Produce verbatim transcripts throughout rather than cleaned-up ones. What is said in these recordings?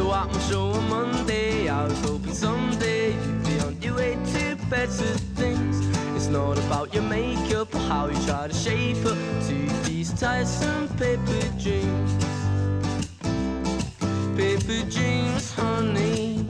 So at my show on Monday, I was hoping someday you'd be on your way to better things. It's not about your makeup or how you try to shape up to these tiresome paper dreams. Paper dreams, honey.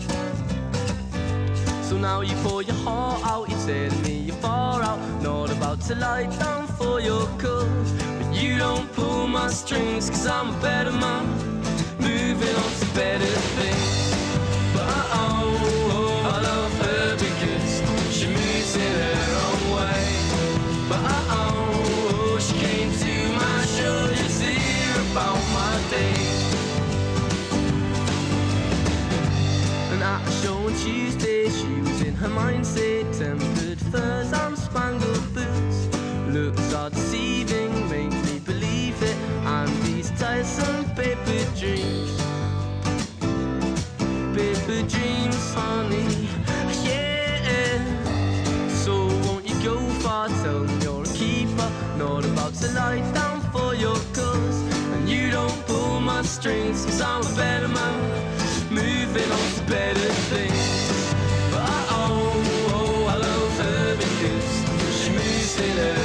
So now you pour your heart out, you're telling me you're far out, not about to lie down for your cause. But you don't pull my strings, cause I'm a better man, moving on to better things. But oh, oh, I love her because she moves in her own way. But oh, oh, she came to my show just to hear about my day. And at a show on Tuesday, she was in her mindset, tempered furs and spangled boots. Looks are deceiving, make me believe it, and these tiresome paper dreams. Paper dreams, honey, yeah. So won't you go far, tell me you're a keeper, not about to lie down for your cause. And you don't pull my strings, cause I'm a better man, moving on to better things. But oh, oh, I love her because she moves in her